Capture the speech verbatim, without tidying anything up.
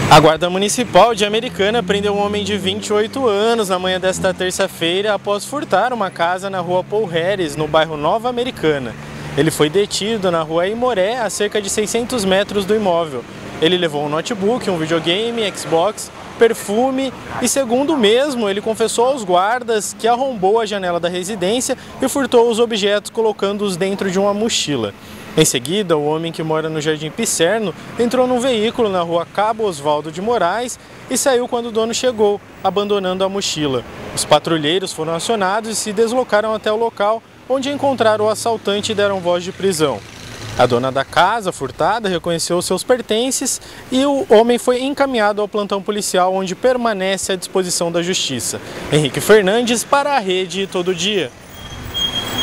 A Guarda Municipal de Americana prendeu um homem de vinte e oito anos na manhã desta terça-feira após furtar uma casa na rua Paul Harris, no bairro Nova Americana. Ele foi detido na rua Imoré, a cerca de seiscentos metros do imóvel. Ele levou um notebook, um videogame, Xbox, perfume e, segundo o mesmo, ele confessou aos guardas que arrombou a janela da residência e furtou os objetos colocando-os dentro de uma mochila. Em seguida, o homem, que mora no Jardim Pisserno, entrou num veículo na rua Cabo Osvaldo de Moraes e saiu quando o dono chegou, abandonando a mochila. Os patrulheiros foram acionados e se deslocaram até o local, onde encontraram o assaltante e deram voz de prisão. A dona da casa furtada reconheceu seus pertences e o homem foi encaminhado ao plantão policial, onde permanece à disposição da justiça. Henrique Fernandes para a Rede Todo Dia.